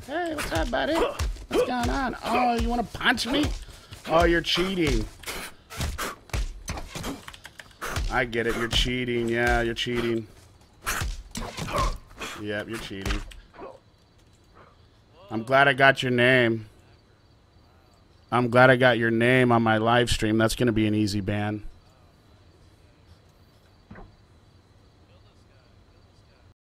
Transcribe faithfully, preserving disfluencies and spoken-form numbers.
Hey, what's up, buddy? What's going on? Oh, you want to punch me? Oh, you're cheating. I get it. You're cheating. Yeah, you're cheating. Yep, you're cheating. I'm glad I got your name. I'm glad I got your name on my live stream. That's going to be an easy ban.